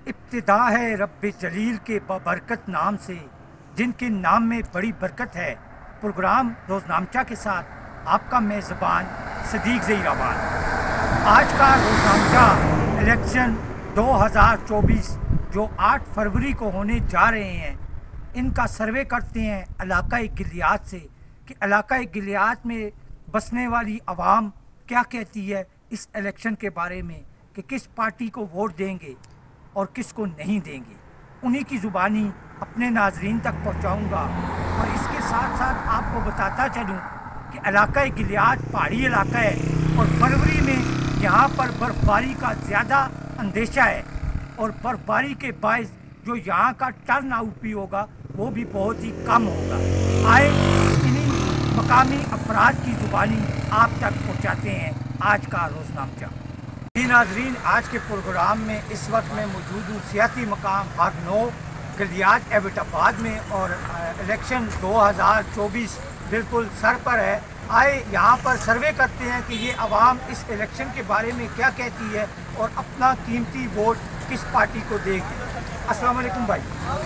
इब्तिदा है रब्बे जलील के बबरकत नाम से, जिनके नाम में बड़ी बरकत है। प्रोग्राम रोज़नामचा के साथ आपका मेज़बान सदीक ज़हीराबाद। आज का रोज़नामचा इलेक्शन 2024 जो 8 फरवरी को होने जा रहे हैं, इनका सर्वे करते हैं इलाक़ाए गिलियात से कि इलाक़ाए गिलियात में बसने वाली आवाम क्या कहती है इस इलेक्शन के बारे में, कि किस पार्टी को वोट देंगे और किसको नहीं देंगे। उन्हीं की ज़ुबानी अपने नाजरीन तक पहुंचाऊंगा। और इसके साथ साथ आपको बताता चलूं कि इलाक़ा गिलियात पहाड़ी इलाका है और फरवरी में यहाँ पर बर्फ़बारी का ज़्यादा अंदेशा है और बर्फ़बारी के बायस जो यहाँ का टर्न आउट भी होगा वो भी बहुत ही कम होगा। आए इन्हीं मकामी अफराद की ज़ुबानी आप तक पहुँचाते हैं आज का रोज़नामचा। जी नाजरीन, आज के प्रोग्राम में इस वक्त मैं मौजूद हूँ सियासी मकाम हरनो गिलियात एबटाबाद में और इलेक्शन 2024 बिल्कुल सर पर है। आए यहाँ पर सर्वे करते हैं कि ये आवाम इस इलेक्शन के बारे में क्या कहती है और अपना कीमती वोट किस पार्टी को देगी। अस्सलाम वालेकुम भाई।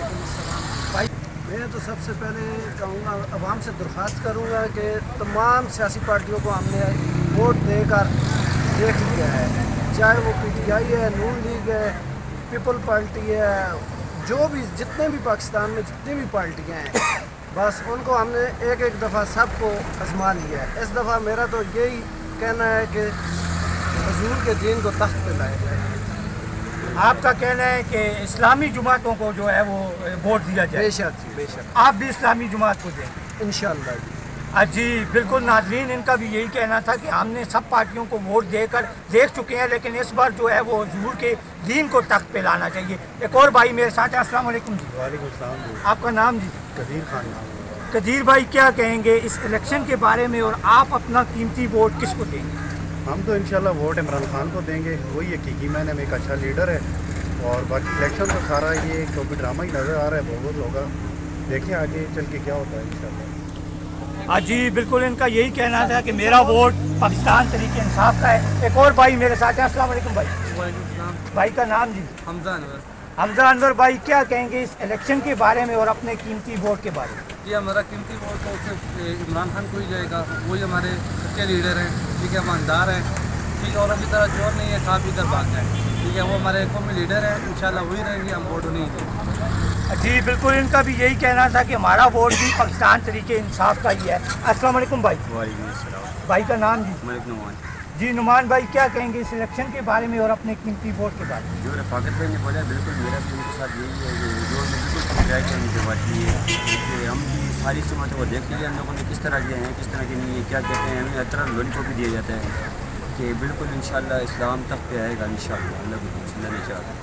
मैं तो सबसे पहले कहूँगा, आवाम से दरख्वास्त करूँगा कि तमाम सियासी पार्टियों को हमने वोट देकर देख लिया है, चाहे वो PTI है, नून लीग है, पीपल पार्टी है, जो भी जितने भी पाकिस्तान में जितनी भी पार्टियाँ हैं, बस उनको हमने एक एक दफ़ा सबको आजमा लिया है। इस दफ़ा मेरा तो यही कहना है कि हुजूर के दीन को तख्त पे लाया जाए। आपका कहना है कि इस्लामी जुमातों को जो है वो वोट दिया जाए। बेशक जी, बेशक। आप भी इस्लामी जुमात को दें इंशाअल्लाह जी। जी बिल्कुल नाजरीन, इनका भी यही कहना था कि हमने सब पार्टियों को वोट देकर देख चुके हैं, लेकिन इस बार जो है वो हुजूर के दीन को तख्त पे लाना चाहिए। एक और भाई मेरे साथ है। अस्सलाम वालेकुम जी। वालेकुम सलाम। आपका नाम जी? कदीर खान। कदीर भाई, क्या कहेंगे इस इलेक्शन के बारे में और आप अपना कीमती वोट किसको देंगे? हम तो इंशाल्लाह वोट इमरान खान को देंगे, वही हकीकी मैंने में एक अच्छा लीडर है। और बाकी इलेक्शन तो सारा ये कॉपी ड्रामा ही नज़र आ रहा है, बहुत होगा, देखिए आगे चल के क्या होता है इंशाल्लाह। जी बिल्कुल, इनका यही कहना था कि मेरा वोट पाकिस्तान तरीके इंसाफ का है। एक और भाई मेरे साथ है। अस्सलाम वालेकुम भाई। भाई का नाम जी? हमजा अनवर। हमजा अनवर भाई, क्या कहेंगे इस इलेक्शन के बारे में और अपने कीमती वोट के बारे में? जी हमारा कीमती वोट तो सिर्फ इमरान खान को ही जाएगा, वही हमारे सच्चे लीडर हैं, ठीक है, ईमानदार हैं, ठीक है, और अभी तरह जोर नहीं है काफ़ी इधर भाग जाए, ठीक है, वो हमारे कौमी लीडर हैं, इंशाल्लाह वही रहेंगे, हम वोट नहीं देंगे। जी बिल्कुल, इनका भी यही कहना था कि हमारा वोट भी पाकिस्तान तरीके इंसाफ का ही है। अस्सलाम वालेकुम भाई। वालेकुम अस्सलाम। भाई का नाम जी? मलिक नुमान। जी नुमान भाई, क्या कहेंगे इस इलेक्शन के बारे में और अपने कीमती वोट के बारे में? जो रफाकत भाई ने बोला बिल्कुल, मेरा भी उनके साथ यही है कि जो बिल्कुल राय करने की बात की है कि हम भी सारी समातें वो देख लीजिए हम लोगों ने किस तरह के हैं, किस तरह के नहीं है, क्या कहते हैं, हमें हर तरह लॉलीपॉप भी दिया जाता है कि बिल्कुल इंशाल्लाह इस्लाम तक पे आएगा इंशाल्लाह, अल्लाह को नहीं चाहता।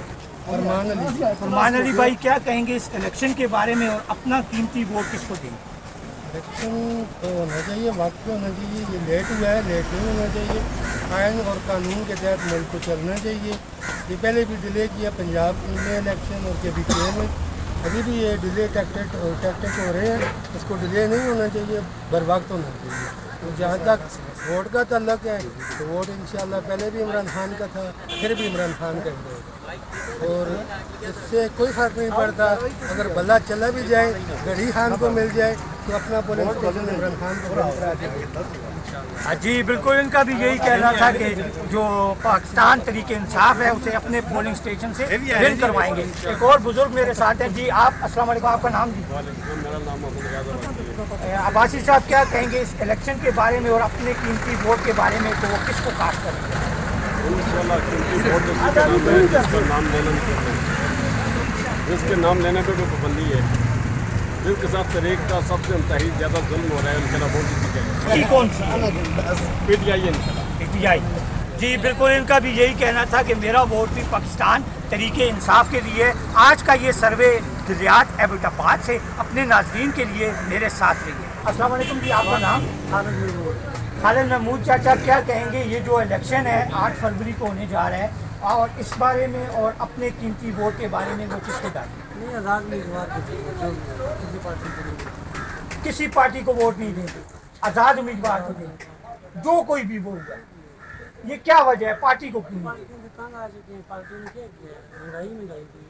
फरमान अली भाई, क्या कहेंगे इस इलेक्शन के बारे में और अपना कीमती वोट किसको देंगे? इलेक्शन तो होना चाहिए, वक्त पे होना चाहिए, ये लेट हुआ है, लेट नहीं होना चाहिए, आइन और कानून के तहत मुल्क को चलना चाहिए। ये पहले भी डिले किया पंजाब में इलेक्शन और KBK में, अभी भी ये डिले टैक्टिक हो रहे हैं, इसको डिले नहीं होना चाहिए, बर वक्त होना चाहिए। तो जहाँ तक वोट का तल्लक है तो वोट इंशाल्लाह पहले भी इमरान खान का था, फिर भी इमरान खान का ही, और इससे कोई फ़र्क नहीं पड़ता। अगर बल्ला चला भी जाए, गढ़ी खान को मिल जाए तो अपना पोलिंग स्टेशन इमरान खान को बंद करा देंगे। जी बिल्कुल, इनका भी यही कहना था कि जो पाकिस्तान तरीके इंसाफ है उसे अपने पोलिंग स्टेशन से विन करवाएंगे। एक और बुजुर्ग मेरे साथ हैं। जी आप? अस्सलाम वालेकुम। आपका नाम जी? अब्बासी साहब, क्या कहेंगे इस इलेक्शन के बारे में और अपने कीमती वोट के बारे में, तो वो किसको कास्ट करेंगे? जिसके नाम लेने पे भी पाबंदी है, जिसके साथ तरीक का सबसे ज़्यादा जुल्म हो रहा है, उनके वोट दीजिए। कौन सी? PTI। जी बिल्कुल, इनका भी यही कहना था कि मेरा वोट भी पाकिस्तान तरीके इंसाफ के लिए। आज का ये सर्वे गिलियात एबटाबाद से अपने नाजरीन के लिए मेरे साथ रहिए। अस्सलाम वालेकुम जी। आपका नाम? खालिद महमूद चाचा, क्या कहेंगे ये जो इलेक्शन है 8 फरवरी को होने जा रहा है, और इस बारे में और अपने कीमती वोट के बारे में वो किसको डालें? किसी पार्टी को वोट नहीं देंगे, आज़ाद उम्मीदवार को देंगे, जो कोई भी वोट जाए। ये क्या वजह है, पार्टी को क्यों? पार्टी से तंग आ चुके हैं, पार्टी ने क्या किया, महंगाई की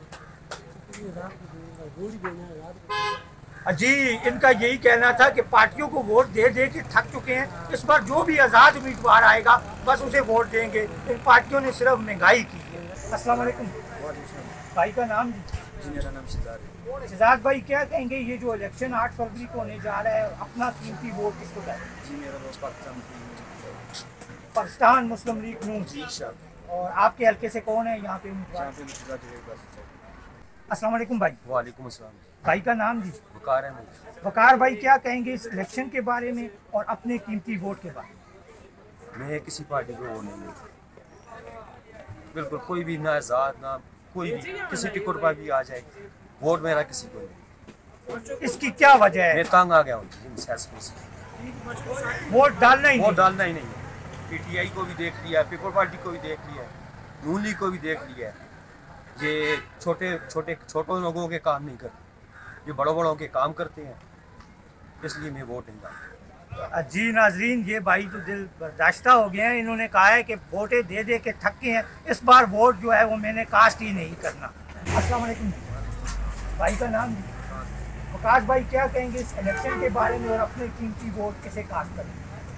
वोट देना है रात को। जी, इनका यही कहना था कि पार्टियों को वोट दे दे के थक चुके हैं, इस बार जो भी आज़ाद उम्मीदवार आएगा बस उसे वोट देंगे। इन पार्टियों ने सिर्फ महंगाई की है। अस्सलाम वालेकुम भाई, का नाम? जी मेरा नाम शिजाद है। शिजाद भाई, क्या कहेंगे ये जो इलेक्शन 8 फरवरी को होने जा रहा है, अपना कीमती वोट किसको दें? जी मेरा दोस्त पाकिस्तान मुस्लिम लीग नून। जी शाह। और आपके हल्के से कौन है यहाँ पे उम्मीदवार? जहाँ पे मुर्तज़ा जुबैर बस है। अस्सलाम वालेकुम भाई। वालेकुम अस्सलाम। भाई का नाम? जी वकार है मुझे। वकार भाई, क्या कहेंगे इस इलेक्शन के बारे में और अपने कीमती वोट के बारे में? मैं किसी पार्टी को वो नहीं देता, बिल्कुल कोई भी, ना आज़ाद ना कोई भी, किसी टिकट पर भी आ जाए, वोट मेरा किसी को नहीं। इसकी क्या वजह है? मैं तंग आ गया हूँ इन फैसलों से, वोट डालना ही वोट नहीं। डालना ही नहीं है। पीटीआई को भी देख लिया, पीपल पार्टी को भी देख लिया, नून लीग को भी देख लिया। ये छोटे लोगों के काम नहीं करते, ये बड़ों के काम करते हैं, इसलिए मैं वोट नहीं डालता। जी नाजरीन, ये भाई तो दिल बर्दाश्ता हो गए हैं। इन्होंने कहा है कि वोटें दे दे के थक गए हैं, इस बार वोट जो है वो मैंने कास्ट ही नहीं करना। अस्सलाम वालेकुम भाई, का नाम? वकास भाई, क्या कहेंगे इस इलेक्शन के बारे में और अपने कीमती वोट किसे कास्ट करेंगे?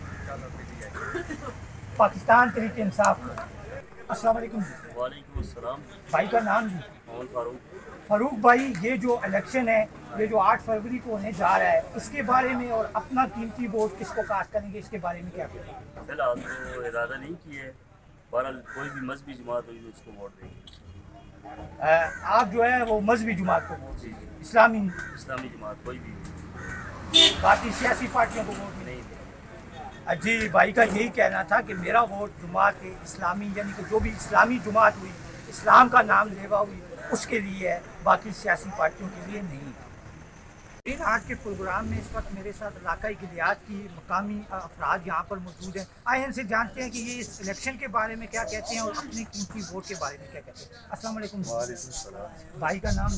पाकिस्तान तहरीक इंसाफ। अस्सलाम वालेकुम वालेकुम अस्सलाम। भाई, का नाम? जी मोहम्मद फारूक। फारूक भाई, ये जो इलेक्शन है, ये जो 8 फरवरी को होने जा रहा है, इसके बारे में और अपना कीमती वोट किसको कास्ट करेंगे, इसके बारे में क्या कहेंगे? फिलहाल तो इरादा नहीं किया है, बहरहाल कोई भी मजहबी जमात हुई उसको वोट देंगे। आप जो है वो मजहबी जमात को वोट जी जी, इस्लामी जमात कोई भी बाकी सियासी पार्टियों को वोट नहीं? नहीं देंगे। जी, भाई का यही कहना था कि मेरा वोट जमात इस्लामी, यानी कि जो भी इस्लामी जमात हुई, इस्लाम का नाम लेवा हुई, उसके लिए है, बाकी सियासी पार्टियों के लिए नहीं। आज के प्रोग्राम में इस वक्त मेरे साथ इलाकाई गिलियात की मकामी अफराद यहाँ पर मौजूद हैं। आए इनसे जानते हैं कि ये इस इलेक्शन के बारे में क्या कहते हैं और अपने कीमती वोट के बारे में क्या कहते हैं। अस्सलाम वालेकुम। भाई का नाम?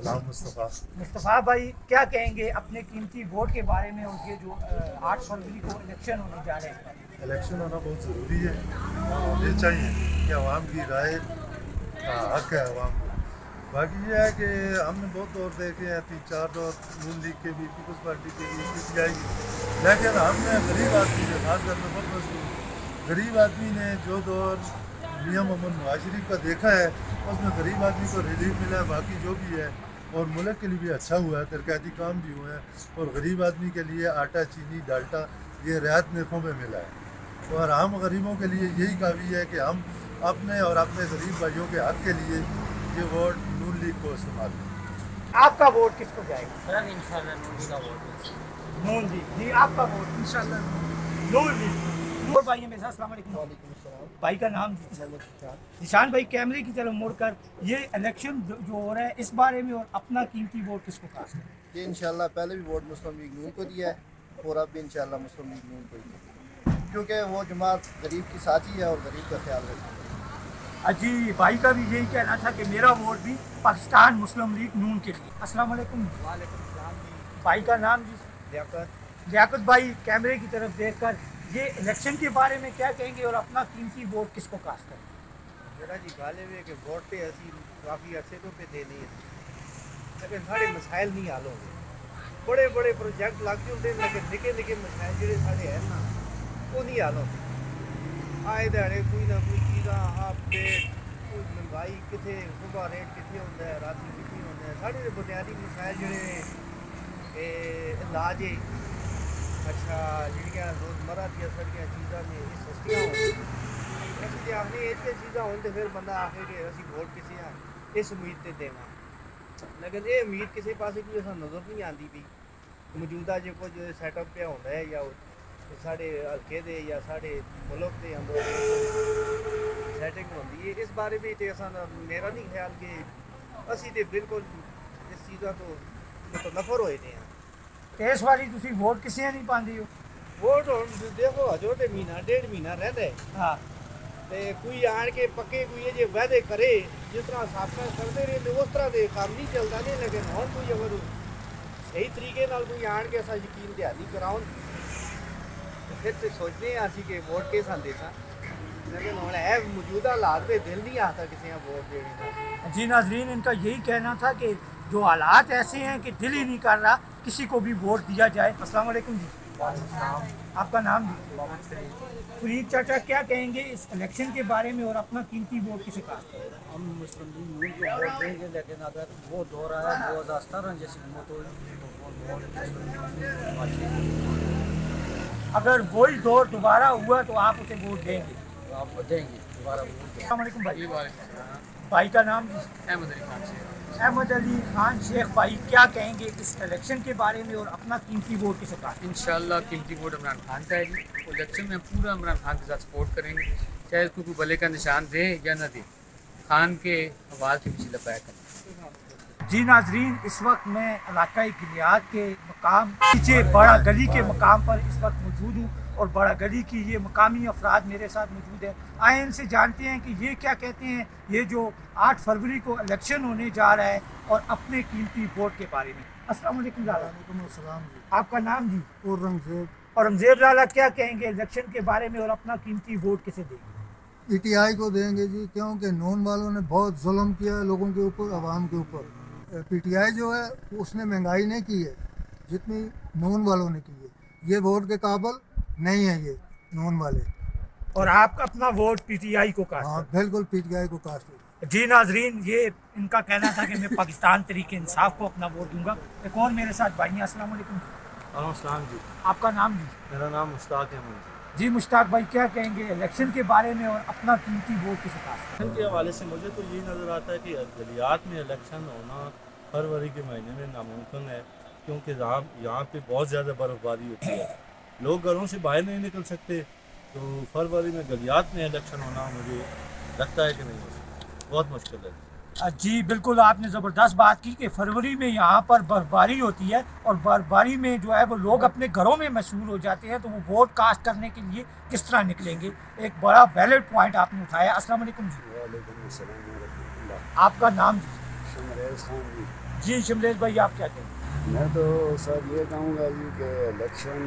मुस्तफ़ा भाई, क्या कहेंगे अपने कीमती वोट के बारे में और ये जो 8 फरवरी को इलेक्शन होने जा रहे हैं? इलेक्शन होना बहुत ज़रूरी है और ये चाहिए कि आवाम की राय का हक है आवाम को। बाकी ये है कि हमने बहुत दौर देखे हैं, 3-4 दौर नून लीग के भी, पीपल्स पार्टी के भी, पीटीआई की, लेकिन हमने गरीब आदमी ने, खासकर में बहुत मशहूर गरीब आदमी ने जो दौर मियां मोहम्मद नवाज शरीफ का देखा है, उसमें गरीब आदमी को रिलीफ मिला है। बाकी जो भी है और मुल्क के लिए भी अच्छा हुआ है, तरक्याती काम भी हुए हैं और गरीब आदमी के लिए आटा, चीनी, डाल्टा ये रियायत नरखों में मिला है। और हम गरीबों के लिए यही काफ़ी है कि हम अपने और अपने गरीब भाइयों के हक के लिए ये वोट नून लीग को इस्तेमाल करें। आपका वोट किसको जाएगा? सर इंशाल्लाह नून लीग का वोट। नून लीग। जी, आपका वोट? इंशाल्लाह नून लीग। नूर भाई मेरे साथ। अस्सलाम वालेकुम भाई, का नाम? निशान भाई, कैमरे की तरफ मुड़कर, ये इलेक्शन जो हो रहा है, इस बारे में और अपना कीमती वोट किसको कास्ट करें? ये इंशाल्लाह पहले भी वोट मुस्लिम लीग नून को दिया है और अब भी इंशाल्लाह मुस्लिम लीग नून को ही देंगे, क्योंकि वो जमात गरीब की साथी है और गरीब का ख्याल रखती है। जी, भाई का भी यही कहना था कि मेरा वोट भी पाकिस्तान मुस्लिम लीग नून के लिए। अस्सलाम वालेकुम। वालेकुम सलाम जी। भाई का नाम? जी लियाकत। लियाकत भाई, कैमरे की तरफ देखकर ये इलेक्शन के बारे में क्या कहेंगे और अपना कीमती वोट किसको कास्ट करेंगे? मेरा जी गालिब है कि वोट पे असी काफ़ी अरसे तो पे देनी है, लेकिन साढ़े मसाइल नहीं हल होंगे। बड़े बड़े प्रोजेक्ट लग होंगे, लेकिन निके निके मसाइल जो साढ़े हैं ना, वो नहीं हल होंगे। आए दिहाड़े कोई ना कोई चीज़ा अपडेट, कोई महंगाई कितने, सुबह रेट कितने होंगे, रात कितने होंगे। साढ़े बुनियादी मसाइल जोड़े इलाज है, अच्छा जिहड़ियां रोज़मर्रा दी साढ़ियां चीज़ां ने ये सस्तियां होंगे। असीं जे आखने इतने चीज़ां होन ते फिर बंदा आखे कि असीं वोट किसी इस उम्मीद ते देवां, लेकिन ये उम्मीद किसी पासे कोई असां नज़र नहीं आती पई। मौजूदा जो कुछ सैटअप पे होंदा है या साढ़े हल्के दे या साढ़े मुल्क के अंदर सैटिंग होंदी है, इस बारे में तो असां मेरा नहीं ख्याल कि असीं ते बिल्कुल इस चीज़ां तो नफर होए ने हैं। इस बारी तुसी वोट किसे नहीं पाते हो? वोट हुण देखो हजो ते महीना 1.5 महीना रहिंदा है, हाँ, ते कोई आण के पक्के कोई जे वादे करे जिस तरह साबका करते रहे उस तरह के काम नहीं चलता नहीं। लेकिन हुण कोई अगर सही तरीके नाल कोई आण के असां यकीन दहानी कराउन फिर तो सोचते हैं असी कि वोट किस देसां। लेकिन हुण है मौजूदा हालात में दिल नहीं आता किसी का वोट देने का। जी नाजरीन, इनका यही कहना था कि जो हालात ऐसे हैं कि दिल ही नहीं कर रहा किसी को भी वोट दिया जाए। अस्सलाम वालेकुम जी, आपका नाम जी? फरीद चाचा, क्या कहेंगे इस इलेक्शन के बारे में और अपना कीमती वोट किसे कास्ट करेंगे? हम मुस्लिम लीग को वोट देंगे, लेकिन अगर वो दो रहा है 2017 जैसी हिम्मत हो तो अगर वही दौर दोबारा हुआ तो आप उसे वोट देंगे? तो आप देंगे दोबारा वोट। अस्सलाम वालेकुम भाई। भाई का नाम जी? अहमद अली खान शेख। भाई, क्या कहेंगे इस इलेक्शन के बारे में और अपना कीमती वोट किसे कास्ट? इंशाल्लाह कीमती वोट इमरान खान का है जी। इलेक्शन में पूरा इमरान खान के साथ सपोर्ट करेंगे, चाहे उसको कोई भले का निशान दे या न दे, खान के आवाज़ के पीछे लपाया करें। जी नाजरीन, इस वक्त मैं इलाकाई गिलियाद के मकाम पीछे बड़ा गली के मकाम पर इस वक्त मौजूद हूँ और बड़ा गली की ये मकामी अफराद मेरे साथ मौजूद है। आए इनसे जानते हैं कि ये क्या कहते हैं, ये जो 8 फरवरी को इलेक्शन होने जा रहा है और अपने कीमती वोट के बारे में। अस्सलाम वालेकुम लाला। वालेकुम जी। आपका नाम जी? औरंगजेब। औरंगजेब लाला, क्या कहेंगे इलेक्शन के बारे में और अपना कीमती वोट किसे देंगे? पीटीआई को देंगे जी, क्योंकि नून वालों ने बहुत जुल्म किया है लोगों के ऊपर, आवाम के ऊपर। पीटीआई जो है उसने महंगाई नहीं की है जितनी नून वालों ने की है। ये वोट के काबिल नहीं है ये नून वाले। और आप अपना वोट पीटीआई को कास्ट? हाँ बिल्कुल, पीटीआई को कास्ट। जी नाजरीन, ये इनका कहना था कि मैं पाकिस्तान तरीके इंसाफ को अपना वोट दूंगा। एक और मेरे साथ भाई हैं। अस्सलाम वालेकुम। अस्सलाम जी। आपका नाम जी? मेरा नाम मुश्ताक अहमद जी। मुश्ताक भाई, क्या कहेंगे इलेक्शन के बारे में और अपना कीमती वोट किसे कास्ट? इलेक्शन के हवाले से मुझे तो यही नज़र आता है कि गलियात में इलेक्शन होना फरवरी के महीने में नामुमकिन है, क्योंकि यहाँ पे बहुत ज़्यादा बर्फ़बारी होती है, लोग घरों से बाहर नहीं निकल सकते। तो फरवरी में गलियात में इलेक्शन होना मुझे लगता है कि नहीं हो सकता, बहुत मुश्किल है। जी बिल्कुल, आपने ज़बरदस्त बात की कि फरवरी में यहाँ पर बर्फबारी होती है और बर्फबारी में जो है वो लोग अपने घरों में मशहूर हो जाते हैं, तो वो वोट कास्ट करने के लिए किस तरह निकलेंगे? एक बड़ा वैलिड पॉइंट आपने उठाया। अस्सलाम वालेकुम जी। वालेकुम अस्सलाम। आपका नाम जी? शमरेज खान जी। जी शमरेज भाई, आप क्या कहेंगे? मैं तो सर ये कहूँगा जी कि इलेक्शन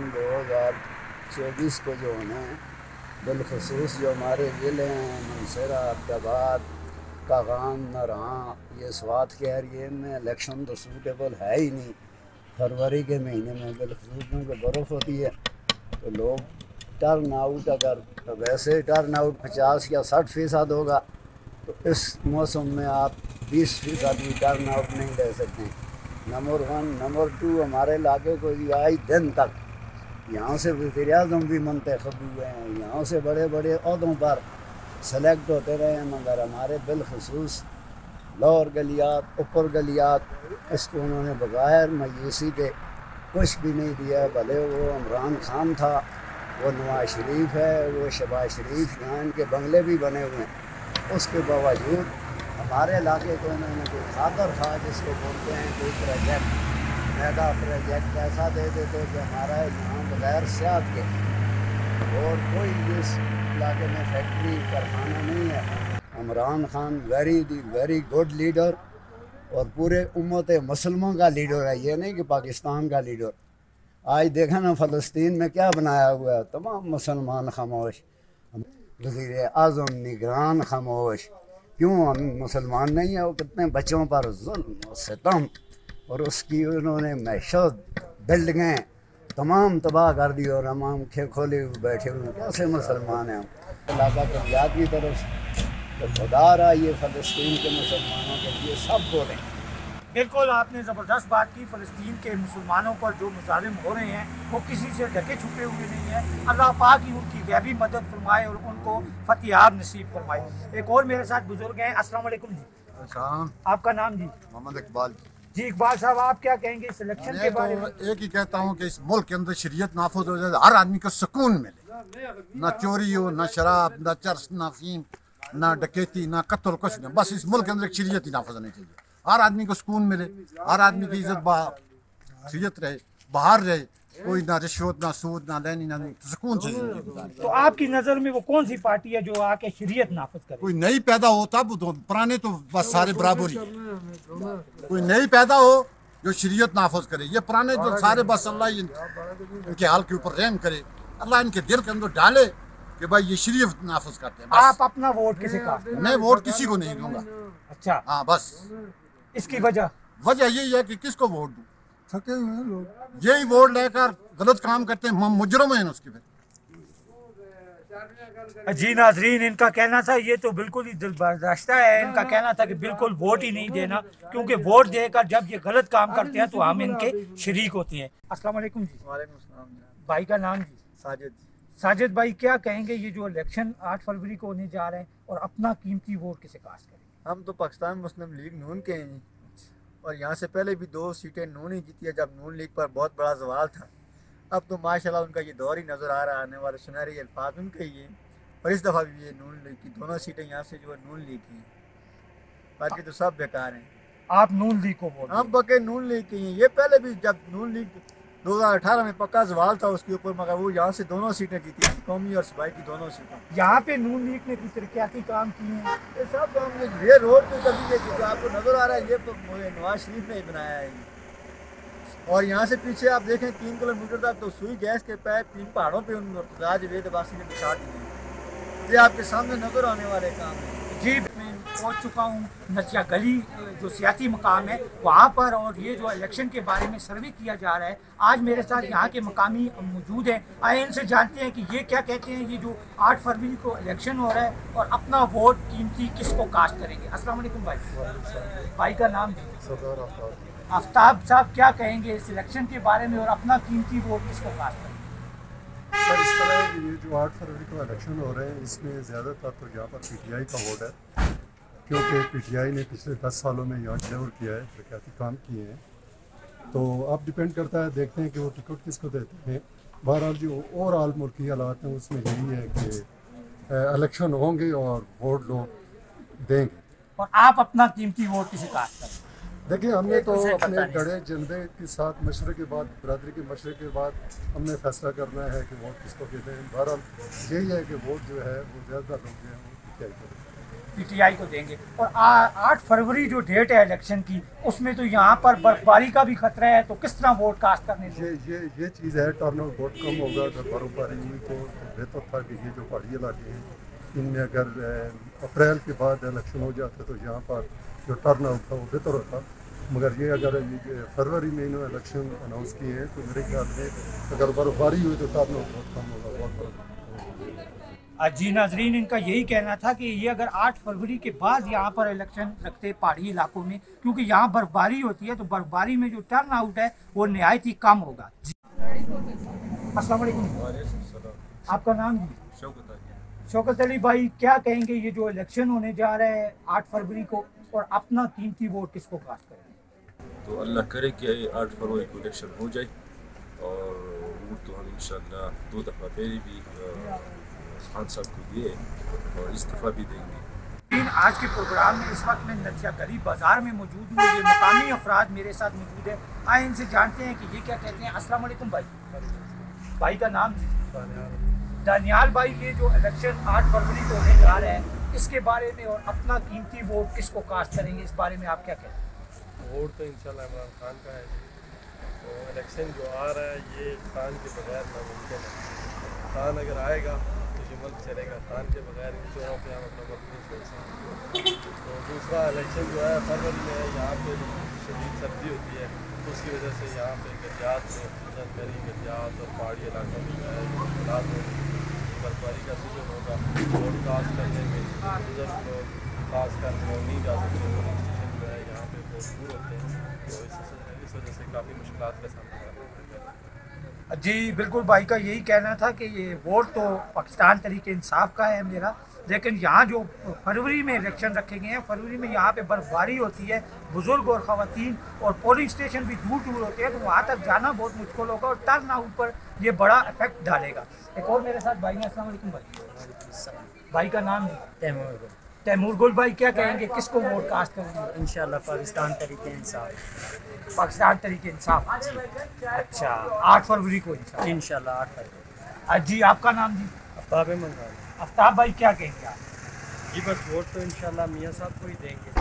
2024 को जो होना है, बिलखसूस जो हमारे ज़िले हैं मंसूरा, अब्दाबाद, कागान, नरहा, ये स्वात के एरिए में इलेक्शन तो सूटेबल है ही नहीं। फरवरी के महीने में बिलखसूस में बर्फ़ होती है तो लोग टर्न आउट, अगर वैसे टर्न आउट 50 या 60% होगा तो इस मौसम में आप 20% भी टर्न आउट नहीं ले सकते। नंबर 1। नंबर 2, हमारे इलाके को आज दिन तक यहाँ से वज़ीर-ए-आज़म भी मुंतखब हुए हैं, यहाँ से बड़े बड़े ओहदों पर सेलेक्ट होते रहे हैं, मगर हमारे बिलखसूस लोअर गलियात, ऊपर गलियात, इसको उन्होंने बग़ैर मयूसी के कुछ भी नहीं दिया। भले वो इमरान खान था, वो नवाज शरीफ है, वो शहबाज शरीफ, यहाँ इनके बंगले भी बने हुए हैं, उसके बावजूद हमारे इलाके को इन्होंने कोई खातर खा जिसको बोलते हैं कोई प्रोजेक्ट, मेगा प्रोजेक्ट ऐसा दे देते कि हमारा यहाँ बगैर सियाहत के और कोई इस इलाके में फैक्ट्री कारखाना नहीं है। Imran Khan very good leader और पूरे उम्मत मुसलमान का लीडर है, ये नहीं कि पाकिस्तान का लीडर। आज देखा ना फ़लस्तीन में क्या बनाया हुआ है, तमाम मुसलमान खामोश, वज़ीर-ए-आज़म निगरान खामोश। क्यों हम मुसलमान नहीं है? वो कितने बच्चों पर जुल्म और सितम और उसकी उन्होंने मैशत, बिल्डिंगें तमाम तबाह कर दी और हम आँखें खोले हुए बैठे हुए, कैसे मुसलमान हैं हम? इलाका पंजाब की तरफ तो खुदा रहा ये फ़लस्तीन के मुसलमानों के लिए सब बोलें। बिल्कुल, आपने ज़बरदस्त बात की। फ़लस्तीन के मुसलमानों पर जो मुजालिम हो रहे हैं वो किसी से ढके छुपे हुए नहीं हैं। अल्लाह पाक ही उनकी गैबी मदद फरमाए और उनको फतियाब नसीब फरमाए। एक और मेरे साथ बुजुर्ग हैं। अस्सलाम वालेकुम जी। आपका नाम जी? मोहम्मद इकबाल जी। इकबाल साहब, आप क्या कहेंगे इस इलेक्शन के बारे में? एक ही कहता हूँ कि इस मुल्क के अंदर शरीयत नाफुज हो जाए, हर आदमी को सुकून मिले, ना चोरी हो, ना शराब, ना चर्स, ना फीम, ना डकैती, ना कत्ल, कुछ नहीं। बस इस मुल्क के अंदर शरीयत ही नाफुज होनी चाहिए, हर आदमी को सुकून मिले, हर आदमी की इज्जत शरीयत रहे, बाहर रहे, कोई ना रिश्वत, ना सूद, ना लेनी, ना सुकून से जिंदगी गुजारे। तो आपकी नज़र में वो कौन सी पार्टी है जो आके शरीयत नाफिज करे? कोई नई पैदा हो तब तो, पुराने तो बस सारे बराबर ही। कोई नई पैदा हो जो शरीयत नाफिज करे, ये पुराने तो सारे बस अल्लाह इनके हाल के ऊपर रहम करे, अल्लाह इनके दिल के अंदर डाले कि भाई ये शरीयत नाफिज करते हैं। आप अपना वोट किसे कास्ट? मैं वोट किसी को नहीं दूंगा। अच्छा, हाँ बस। इसकी वजह यही है कि किसको वोट दूं? थके हुए हैं लोग, यही वोट लेकर गलत काम करते हैं, मुजरिम हैं उसके फिर। जी नाजरीन, इनका कहना था, ये तो बिल्कुल ही दिल बर्दाश्ता है, इनका कहना था कि बिल्कुल वोट ही नहीं देना, क्योंकि वोट देकर जब ये गलत काम करते हैं तो हम इनके शरीक होते हैं। अस्सलाम वालेकुम जी। वालेकुम सलाम। भाई का नाम जी? साजिद। साजिद भाई, क्या कहेंगे ये जो इलेक्शन 8 फरवरी को होने जा रहे हैं और अपना कीमती वोट किसे कास्ट करेंगे? हम तो पाकिस्तान मुस्लिम लीग नून के हैं और यहाँ से पहले भी 2 सीटें नून ही जीती है जब नून लीग पर बहुत बड़ा सवाल था। अब तो माशाल्लाह उनका ये दौर ही नज़र आ रहा है, आने वाले सुनहरे अल्फाज उनके ही है। और इस दफ़ा भी ये नून लीग की दोनों सीटें यहाँ से जो है नून लीग की हैं, बाकी तो सब बेकार हैं। आप नून लीग को वोट? हम पक्के नून लीग की हैं। ये पहले भी जब नून लीग 2018 में पक्का सवाल था उसके ऊपर, मगर वो यहाँ से दोनों सीटें जीती थी, कौमी और सूबाई की दोनों सीटें। यहाँ पे नून लीग ने कुछ तरक्याती काम किए हैं? ये सब काम, ये रोड पे कभी ये जो आपको नज़र आ रहा है ये तो नवाज शरीफ ने ही बनाया है। और यहाँ से पीछे आप देखें 3 किलोमीटर तक तो सुई गैस के पाइप 3 पहाड़ों पे मुर्तज़ा जवेद अब्बासी ने बिछा दिए। ये आपके सामने नज़र आने वाले काम हैं। जी, मैं पहुँच चुका हूँ नचिया गली, जो सियासी मकाम है वहाँ पर, और ये जो इलेक्शन के बारे में सर्वे किया जा रहा है। आज मेरे साथ यहाँ के मकामी मौजूद हैं, आए इनसे जानते हैं कि ये क्या कहते हैं, ये जो 8 फरवरी को इलेक्शन हो रहा है और अपना वोट कीमती किसको कास्ट करेंगे। अस्सलाम वालेकुम भाई। भाई का नाम जी? सरदार आफ्ताब। आफ्ताब साहब, क्या कहेंगे इस इलेक्शन के बारे में और अपना कीमती वोट किसको कास्ट करेंगे? सर, इस तरह ये जो 8 फरवरी को इलेक्शन हो रहे हैं इसमें ज़्यादातर तो यहाँ पर PTI का वोट है, क्योंकि PTI ने पिछले 10 सालों में यहाँ डिलीवर किया है, तरक्याती काम किए हैं। तो अब डिपेंड करता है, देखते हैं कि वो टिकट किसको देते हैं। बहरहाल जो ओवरऑल मुल्की हालात हैं उसमें यही है कि इलेक्शन होंगे और वोट लोग देंगे। और आप अपना कीमती वोट किसे कास्ट करेंगे? देखिए, हमने तो अपने बड़े जनबे के साथ मशवरे के बाद, बरादरी के मशवरे के बाद हमने फैसला करना है कि वोट किसको देते हैं। बहरहाल यही है कि वोट जो है वो ज़्यादा लोग जो है वो PTI को देंगे। और 8 फरवरी जो डेट है इलेक्शन की, उसमें तो यहाँ पर बर्फबारी का भी खतरा है, तो किस तरह वोट कास्ट करने? ये चीज़ है, टर्नआउट बहुत कम होगा। अगर बर्फबारी हुई तो बेहतर था कि ये जो पहाड़ी इलाके हैं इनमें अगर अप्रैल के बाद इलेक्शन हो जाते तो यहाँ पर जो टर्नआउट था वो बेहतर होता। मगर ये अगर ये फरवरी में इन्होंने इलेक्शन अनाउंस किए हैं तो मेरे ख्याल में अगर बर्फबारी हुई तो टर्नआउट बहुत कम होगा, बहुत बड़ा। जी नाजरीन, इनका यही कहना था कि ये अगर 8 फरवरी के बाद यहाँ पर इलेक्शन रखते पहाड़ी इलाकों में, क्योंकि यहाँ बर्फबारी होती है, तो बर्फबारी में जो टर्न आउट है वो नहायत ही कम होगा। अस्सलाम वालेकुम। आपका नाम जी? शौकत अली भाई, क्या कहेंगे ये जो इलेक्शन होने जा रहा है 8 फरवरी को और अपना कीमती वोट किसको कास्ट करेंगे? तो अल्लाह करे कि 8 फरवरी को इलेक्शन हो जाए और वोट तो हम इंशाअल्लाह 2 दफ़ा पहले भी खान साहब को दिए और इस दफ़ा भी देंगे। आज के प्रोग्राम में इस वक्त मैं नचिया गली बाज़ार में मौजूद हूँ। ये मकामी अफराद मेरे साथ मौजूद है, आए इनसे जानते हैं कि ये क्या कहते हैं। अस्सलाम वालेकुम भाई। भाई का नाम? दानियाल भाई, ये जो इलेक्शन 8 फरवरी को होने जा रहा है इसके बारे में और अपना कीमती वोट किसको कास्ट करेंगे, इस बारे में आप क्या कहते हैं? वोट तो इंशाल्लाह इमरान खान का है। तो इलेक्शन जो आ रहा है ये खान के बगैर नामुमकिन है। खान अगर आएगा तो ये मुल्क चलेगा, खान के बगैर इन चोरों पे हम अपना मुल्क नहीं छोड़ सकते। तो दूसरा इलेक्शन जो है फरवरी में, यहाँ पे शदीद सर्दी होती है तो उसकी वजह से यहाँ पे गलियात में गलियात और पहाड़ी इलाकों में जो है बर्फबारी का सीजन होगा। वोट कास्ट करने में बुजुर्ग लोग खास कर नहीं जा सकते, पोलिंग स्टेशन जो है यहाँ पे बहुत दूर होते हैं, तो इस वजह से काफ़ी मुश्किलात का सामना करना पड़ता है। जी बिल्कुल, भाई का यही कहना था कि ये वोट तो पाकिस्तान तरीके इंसाफ का है मेरा, लेकिन यहाँ जो फरवरी में इलेक्शन रखे गए हैं, फरवरी में यहाँ पे बर्फबारी होती है, बुजुर्ग और ख़वातीन और पोलिंग स्टेशन भी दूर दूर होते हैं, तो वहाँ तक जाना बहुत मुश्किल होगा और टर्न आउट पर ये बड़ा इफेक्ट डालेगा। एक और मेरे साथ भाई हैं। अस्सलाम वालेकुम भाई। भाई का नाम? तैमूर गुल। भाई, क्या कहेंगे, किसको वोट कास्ट करेंगे? इंशाल्लाह पाकिस्तान तरीके इंसाफ। पाकिस्तान तरीके इंसाफ। अच्छा, 8 फरवरी को इंशाल्लाह 8 फरवरी। जी, आपका नाम जी? आफ्ताब मंगा। आफ्ताब भाई, क्या कहेंगे आप? जी बस वोट तो इंशाल्लाह मियाँ साहब को ही देंगे,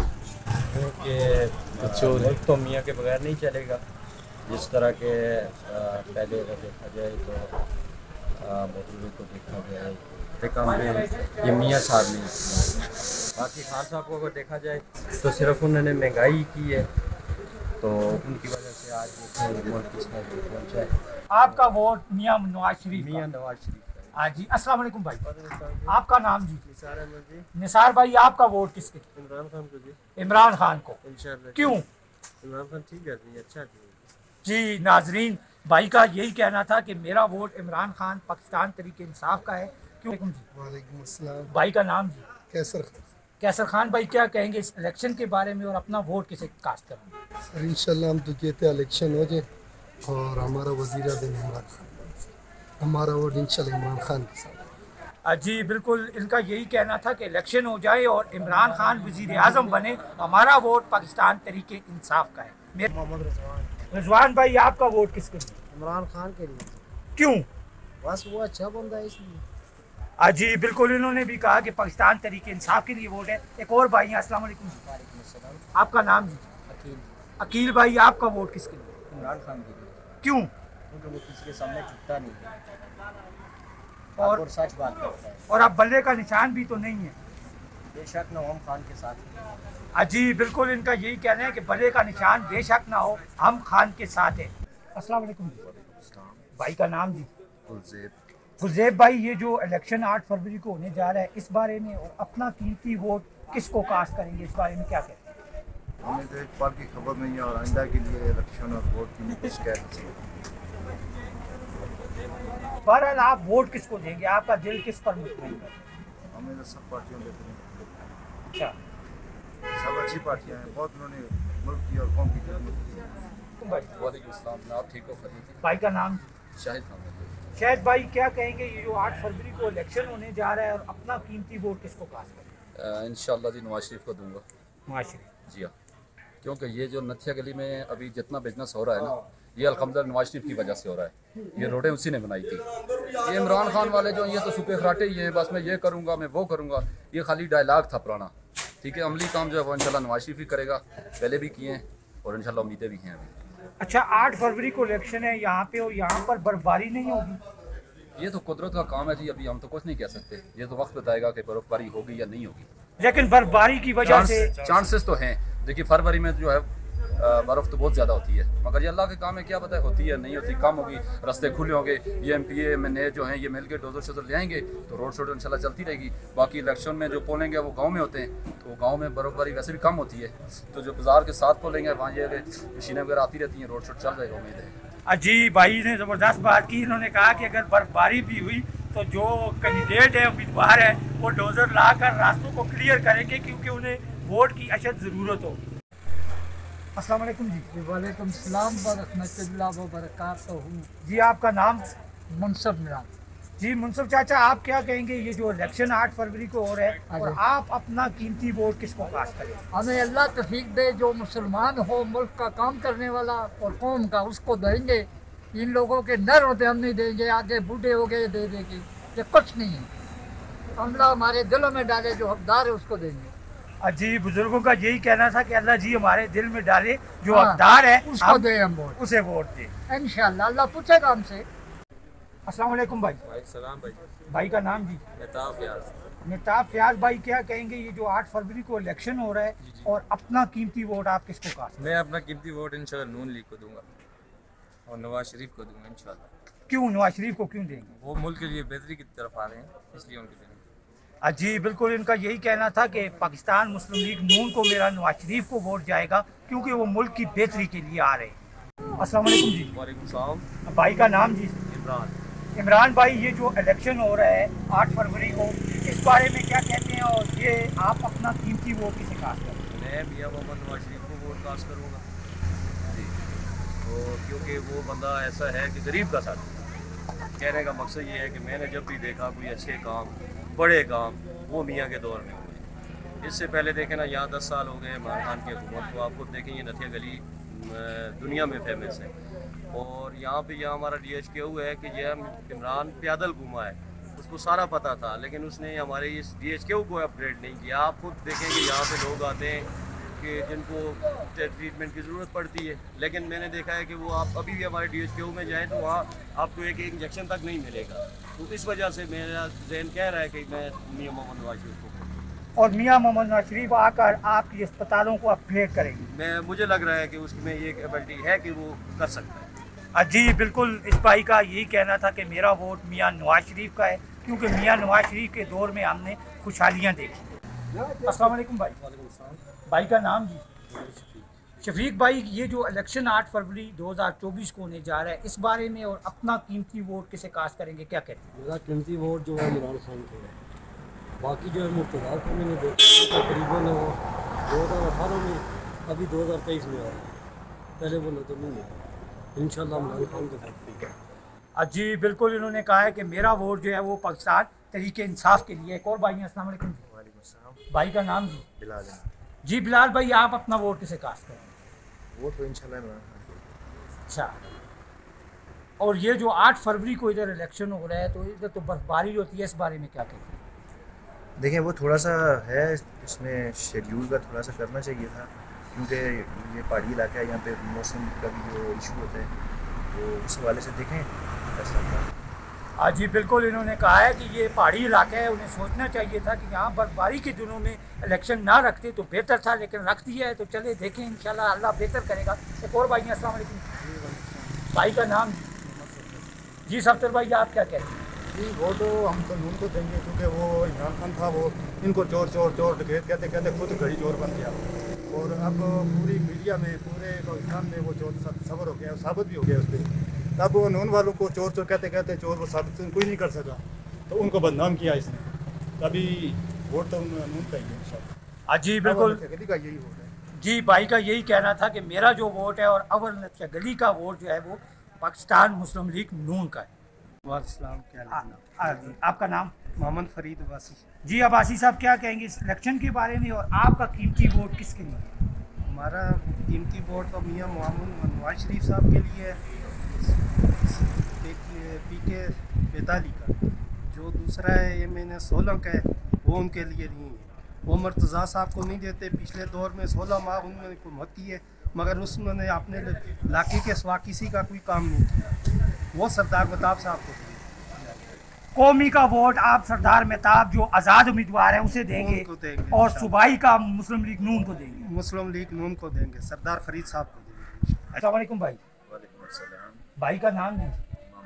क्योंकि मुल्क तो मियाँ के बगैर नहीं चलेगा। जिस तरह के पहले अगर देखा जाए तो मोदी को देखा जाए के काम में ये मियाँ साहब ने। बाकी खान साहब को अगर देखा जाए तो सिर्फ उन्होंने महंगाई की है, तो उनकी वजह से आज मुल्क किस तरह पहुँचा है। आपका वोट मियाँ नवाज शरीफ, मियाँ नवाज शरीफ। हाँ जी। अस्सलाम वालेकुम भाई, आपका नाम जी? निसार अहमद जी। निसार भाई, आपका वोट किसके? इमरान खान को जी। इमरान खान को, इंशाल्लाह। क्यों? इमरान खान ठीक है, अच्छा है जी। नाजरीन, भाई का यही कहना था कि मेरा वोट इमरान खान पाकिस्तान तरीके इंसाफ का है। क्यों जी? वालेकुम अस्सलाम। भाई का नाम जी? कैसर खान। कैसर खान भाई, क्या कहेंगे इस इलेक्शन के बारे में और अपना वोट किसे कास्ट करेंगे? सर इंशाल्लाह हम तो कहते हैं इलेक्शन हो जाए और हमारा वज़ीर आज़म इमरान खान, हमारा वोट इंशाल्लाह इमरान खान के साथ। जी बिल्कुल, इनका यही कहना था कि इलेक्शन हो जाए और इमरान खान वज़ीर आज़म बने, हमारा वोट पाकिस्तान तरीके इंसाफ का है। मोहम्मद रिजवान भाई, आपका वोट किसके लिए? इमरान खान के लिए। क्यों? बस वो अच्छा बंदा है इसलिए। जी बिल्कुल, इन्होंने भी कहा कि पाकिस्तान तरीके इंसाफ के लिए वोट है। एक और भाई हैं, अस्सलाम वालेकुम। आपका नाम जी? अकील। अकील भाई, आपका वोट किसके लिए? इमरान खान के लिए। क्यों? क्योंकि वो किसी के सामने झुकता नहीं है और सच बात करता है, और अब बल्ले का निशान भी तो नहीं है। बेशक न हम खान के साथ। जी बिल्कुल, इनका यही कहना है कि बल्ले का निशान बेशक ना हो, हम खान के साथ है। अस्सलाम वालेकुम भाई, का नाम जी? फुलजेब भाई, ये जो इलेक्शन 8 फरवरी को होने जा रहा है, इस बारे में और अपना कीमती वोट किसको कास्ट करेंगे, इस बारे में क्या कहते हैं? हमें तो एक पल की खबर नहीं है और आइंदा के लिए इलेक्शन और वोट की कुछ कह नहीं सकते। बहरहाल, आप वोट किसको देंगे? आपका दिल किस पर मुतमईन है? हमें तो सब पार्टियों देते हैं। अच्छा, सब अच्छी पार्टियां हैं, बहुत उन्होंने मुल्क की और कौम की खिदमत की है। आप ठीक हो? भाई का नाम? शाहिद। शाहिद भाई, क्या कहेंगे ये जो 8 फरवरी को इलेक्शन होने जा रहा है और अपना कीमती वोट किसको कास्ट करेंगे? इंशाल्लाह जी नवाज शरीफ को दूंगा। नवाज शरीफ जी हाँ, क्योंकि ये जो नथिया गली में अभी जितना बिजनेस हो रहा है ना, ये अल्हम्दुलिल्लाह नवाज शरीफ की वजह से हो रहा है। ये रोडें उसी ने बनाई थी। ये इमरान खान वाले जो ये तो सुपे खराटे ही हैं, बस मैं ये करूँगा, मैं वो करूँगा, ये खाली डायलॉग था पुराना। ठीक है, अमली काम जो है वो इंशाल्लाह नवाज शरीफ ही करेगा, पहले भी किए हैं और इंशाल्लाह उम्मीदें भी हैं अभी। अच्छा, 8 फरवरी को इलेक्शन है यहाँ पे और यहाँ पर बर्फबारी नहीं होगी? ये तो कुदरत का काम है जी, अभी हम तो कुछ नहीं कह सकते। ये तो वक्त बताएगा कि बर्फबारी होगी या नहीं होगी। लेकिन बर्फबारी की वजह से चांसेस तो हैं। देखिए फरवरी में जो है बर्फ़ तो बहुत ज़्यादा होती है, मगर ये अल्लाह के काम है, क्या पता है होती है नहीं होती, कम होगी, रास्ते खुले होंगे, ये MPA MNA जो हैं ये मिल के डोजर शोजर ले आएंगे तो रोड शोड इंशाल्लाह चलती रहेगी। बाकी इलेक्शन में जो पोलिंग है वो गांव में होते हैं, तो गांव में बर्फबारी वैसे भी कम होती है, तो जो बाजार के साथ पोलिंग है वहाँ ये मशीनें वगैरह आती रहती हैं, रोड शोड चल जाएगा, उम्मीद है। जी भाई ने ज़बरदस्त बात की। इन्होंने कहा कि अगर बर्फबारी भी हुई तो जो कैंडिडेट है, उम्मीदवार है, वो डोजर ला कर रास्तों को क्लियर करेंगे क्योंकि उन्हें वोट की अशद ज़रूरत हो। अस्सलाम वालेकुम जी। वालेकुम सलाम वरहमतुल्लाह व बरकातहू। जी आपका नाम? मुनसब मिरान। जी मुनसब चाचा, आप क्या कहेंगे ये जो इलेक्शन 8 फरवरी को हो रहा है और आप अपना कीमती वोट किसको कास्ट करें? हमें अल्लाह तौफीक दे, जो मुसलमान हो, मुल्क का काम करने वाला और कौम का, उसको देंगे। इन लोगों के नर होते हम नहीं देंगे, आगे बूढ़े हो गए दे देंगे, ये कुछ नहीं है। अल्लाह हमारे दिलों में डाले, जो हकदार है उसको देंगे। जी बुजुर्गों का यही कहना था कि अल्लाह जी हमारे दिल में डाले, जो हकदार है उसको दे, हम वोट उसे वोट दे इंशाल्लाह। अल्लाह पूछेगा हमसे। अस्सलाम वालेकुम भाई। सलाम भाई। भाई का नाम जी? मेहताब फयाज। मेहताब फयाज भाई, क्या कहेंगे ये जो 8 फरवरी को इलेक्शन हो रहा है और अपना कीमती वोट आप किसको कास्ट? मैं अपना कीमती वोट इंशाल्लाह नून लीग को दूंगा और नवाज शरीफ को दूंगा इंशाल्लाह। क्यों नवाज शरीफ को क्यों देंगे? वो मुल्क के लिए बेहतरी की तरफ आ रहे हैं, इसलिए उनको देंगे। जी बिल्कुल, इनका यही कहना था कि पाकिस्तान मुस्लिम लीग नून को मेरा नवाज शरीफ को वोट जाएगा क्योंकि वो मुल्क की बेहतरी के लिए आ रहे हैं। अस्सलाम वालेकुम जी। वालेकुम सलाम। भाई का नाम जी? इमरान। इमरान भाई, ये जो इलेक्शन हो रहा है 8 फरवरी को, इस बारे में क्या कहते हैं और ये आप अपना कीमती वोट किसे कास्ट करें? मैं मियाँ मोहम्मद नवाज शरीफ को वोट कास्ट करूँगा जी, तो क्योंकि वो बंदा ऐसा है कि गरीब का साथ। कहने का मकसद ये है कि मैंने जब भी देखा कोई अच्छे काम, बड़े काम, वो मियाँ के दौर में हुए। इससे पहले देखें ना, यहाँ 10 साल हो गए इमरान खान की हुकूमत को, आप खुद देखें ये नथिया गली दुनिया में फेमस है और यहाँ पे हमारा DHQ है कि यह इमरान पैदल घूमा है, उसको सारा पता था, लेकिन उसने हमारे इस DHQ को अपग्रेड नहीं किया। आप खुद देखें कि यहाँ पे लोग आते हैं कि जिनको ट्रीटमेंट की ज़रूरत पड़ती है, लेकिन मैंने देखा है कि वो आप अभी भी हमारे DHQ में जाएँ तो वहाँ आपको एक इंजेक्शन तक नहीं मिलेगा। तो इस वजह से मेरा जहन कह रहा है कि मैं मियां मोहम्मद नवाज शरीफ को और मियां मोहम्मद नवाज शरीफ आकर आपकी अस्पतालों को अपग्रेड करेंगे। मुझे लग रहा है कि उसमें ये एबिलिटी है कि वो कर सकता है। जी बिल्कुल, इस भाई का यही कहना था कि मेरा वोट मियां नवाज शरीफ का है, क्योंकि मियां नवाज शरीफ के दौर में हमने खुशहालियाँ देखी। अस्सलाम वालेकुम भाई। भाई का नाम जी? शफीक भाई, ये जो इलेक्शन 8 फरवरी 2024 को होने जा रहा है, इस बारे में और अपना कीमती वोट किसे कास्ट करेंगे, क्या कहते हैं? मेरा कीमती वोट जो है इमरान खान को है। बाकी जो है मुफ्तदार को मैंने देखा तकरीबन वो 2018 में, अभी 2023 में आ रहा है, पहले वो नजर नहीं है। इंशाल्लाह इमरान खान के साथ। जी बिल्कुल, इन्होंने कहा है कि मेरा वोट जो है वो पाकिस्तान तहरीक इंसाफ के लिए। एक और भाई हैं, अस्सलाम वालेकुम। भाई का नाम जी? बिलाल। जी बिलाल भाई, आप अपना वोट किसे कास्ट करेंगे? वोट तो इंशाल्लाह इमरान खान। अच्छा, और ये जो 8 फरवरी को इधर इलेक्शन हो रहा है तो इधर तो बर्फबारी होती है, इस बारे में क्या कहते हैं? देखिए वो थोड़ा सा है, इसमें शेड्यूल का थोड़ा सा करना चाहिए था, क्योंकि ये पहाड़ी इलाका है, यहाँ पे मौसम का भी जो इशू होता है, तो उस हवाले से देखें ऐसा था। जी बिल्कुल, इन्होंने कहा है कि ये पहाड़ी इलाका है, उन्हें सोचना चाहिए था कि यहाँ बर्फबारी के दिनों में इलेक्शन ना रखते तो बेहतर था, लेकिन रख दिया है, तो चले देखें इंशाल्लाह अल्लाह बेहतर करेगा। एक और भाई हैं, अस्सलाम वालेकुम। भाई का नाम जी? सफ्तर भाई, आप क्या कहते हैं? जी वोट हम तो नून को देंगे, क्योंकि वो इमरान खान था, वो इनको चोर चोर चोर डकैत कहते कहते खुद घड़ी चोर बन गया, और अब पूरी मीडिया में पूरे पाकिस्तान में वो चोर सबर हो गया, साबित भी हो गया उस पर। तब वो नून वालों को चोर चोर कहते कहते चोर वो साबित कोई नहीं कर सका, तो उनको बदनाम किया इसने। तभी वोट तो नून का ही है इंशाल्लाह। जी बिल्कुल, गली का यही वोट है। जी भाई का यही कहना था कि मेरा जो वोट है और अव्वल नक्शा गली का वोट जो है वो पाकिस्तान मुस्लिम लीग नून का है। आपका नाम? मोहम्मद फरीद अब्बासी। जी अब्बासी साहब, क्या कहेंगे इस इलेक्शन के बारे में और आपका कीमती वोट किसके लिए? हमारा कीमती वोट तो मियां मोहम्मद नवाज शरीफ साहब के लिए है, PK 45 का। जो दूसरा है MN 16 का है, वो उनके लिए नहीं है। वो मर्तज़ा साहब को नहीं देते, पिछले दौर में 16 माह उन्होंने हुकूमत की है, मगर उसने अपने इलाके के सिवा किसी का कोई काम नहीं किया। वो सरदार महताब साहब को कौमी का वोट आप सरदार महताब जो आज़ाद उम्मीदवार है उसे देंगे, और सूबाई का मुस्लिम लीग नून को देंगे। मुस्लिम लीग नून को देंगे, सरदार फरीद साहब को देंगे। अस्सलाम वालेकुम भाई। वालेकुम अस्सलाम। भाई का नाम नहीं?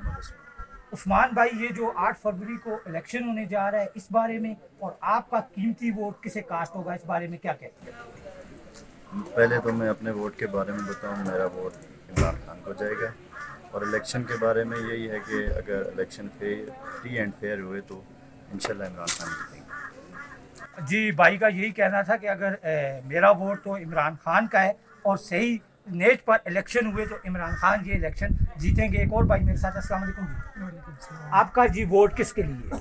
उस्मान भाई, ये जो 8 फरवरी को इलेक्शन होने जा रहा है, इस बारे में और आपका कीमती वोट किसे कास्ट होगा, इस बारे में क्या कहते हैं? पहले तो मैं अपने वोट के बारे में बताऊं, मेरा वोट इमरान खान को जाएगा, और इलेक्शन के बारे में यही है कि अगर इलेक्शन फ्री एंड फेयर हुए तो इंशाल्लाह इमरान खान जीतेंगे। जी भाई का यही कहना था कि अगर मेरा वोट तो इमरान खान का है और सही नेच पर इलेक्शन हुए तो इमरान खान ये इलेक्शन जीतेंगे। एक और भाई मेरे साथ, अस्सलाम वालेकुम जी। आपका जी वोट किसके लिए?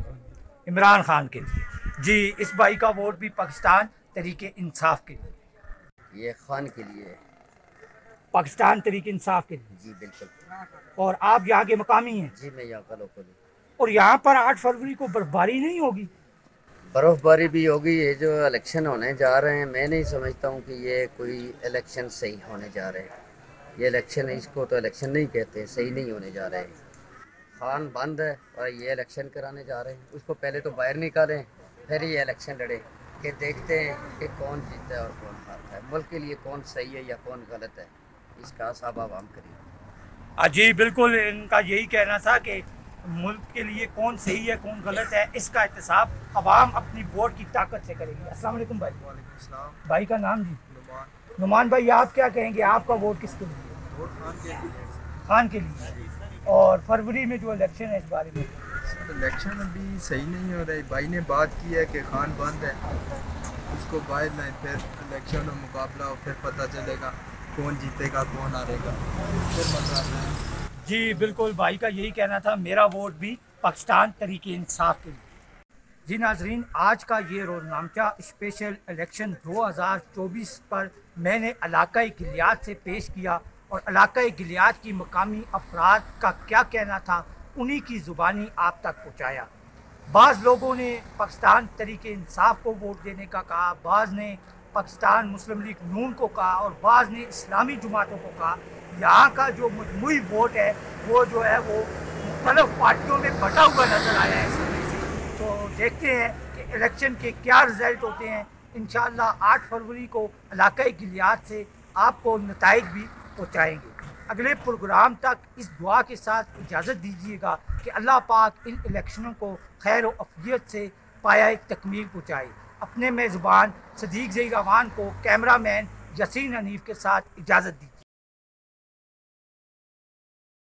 इमरान खान के लिए। जी, इस भाई का वोट भी पाकिस्तान तहरीक इंसाफ के लिए। ये खान के लिए। पाकिस्तान तहरीक इंसाफ के लिए? जी बिल्कुल। और आप यहाँ के मकामी हैं? जी मैं यहाँ का लोकल हूँ। और यहाँ पर 8 फरवरी को बर्फबारी नहीं होगी? बर्फबारी भी होगी। ये जो इलेक्शन होने जा रहे हैं, मैं नहीं समझता हूँ कि ये कोई इलेक्शन सही होने जा रहे हैं। ये इलेक्शन, इसको तो इलेक्शन नहीं कहते, सही नहीं होने जा रहे हैं। खान बंद है और ये इलेक्शन कराने जा रहे हैं। उसको पहले तो बाहर निकालें, फिर ये इलेक्शन लड़े, कि देखते हैं कि कौन जीता है और कौन हारता है, मुल्क के लिए कौन सही है या कौन गलत है, इसका हिसाब आवाम करें। जी बिल्कुल, इनका यही कहना था कि मुल्क के लिए कौन सही है कौन गलत है, इसका एहतसाब अवाम अपनी वोट की ताकत से करेगी। अस्सलाम वालेकुम भाई। वालेकुम सलाम। भाई का नाम जी? नुमान भाई, आप क्या कहेंगे, आपका वोट किसके लिए? वोट खान के लिए। खान के लिए। और फरवरी में जो इलेक्शन है, इस बारे में? इलेक्शन अभी सही नहीं हो रहा है। भाई ने बात की है कि खान बंद है, उसको बाहर लाए, फिर इलेक्शन और मुकाबला हो, फिर पता चलेगा कौन जीतेगा कौन हारेगा, फिर मजा आता है। जी बिल्कुल, भाई का यही कहना था, मेरा वोट भी पाकिस्तान तहरीक इंसाफ के लिए। जी नाजरीन, आज का ये रोज़नामचा स्पेशल इलेक्शन 2024 पर मैंने इलाक़ाई गिलियात से पेश किया, और इलाक़ाई गिलियात की मकामी अफराद का क्या कहना था उन्हीं की ज़ुबानी आप तक पहुँचाया। बाज़ लोगों ने पाकिस्तान तहरीक इंसाफ को वोट देने का कहा, बाज़ ने पाकिस्तान मुस्लिम लीग नून को कहा और बाज़ ने इस्लामी जमातों को कहा, यहाँ का जो मजमूई वोट है वो जो है वो मुख्तलिफ पार्टियों में बटा हुआ नज़र आया है इस वजह से। तो देखते हैं कि इलेक्शन के क्या रिज़ल्ट होते हैं। इंशाअल्लाह 8 फरवरी को इलाक़ाई गिलियात से आपको नताइज भी पहुँचाएँगे। अगले प्रोग्राम तक इस दुआ के साथ इजाज़त दीजिएगा कि अल्लाह पाक इन इलेक्शनों को खैर और अफियत से पाया तकमील पहुँचाए। अपने मेज़बान सदीक ज़हीर रवान को कैमरामैन यसीन हनीफ के साथ इजाज़त दी।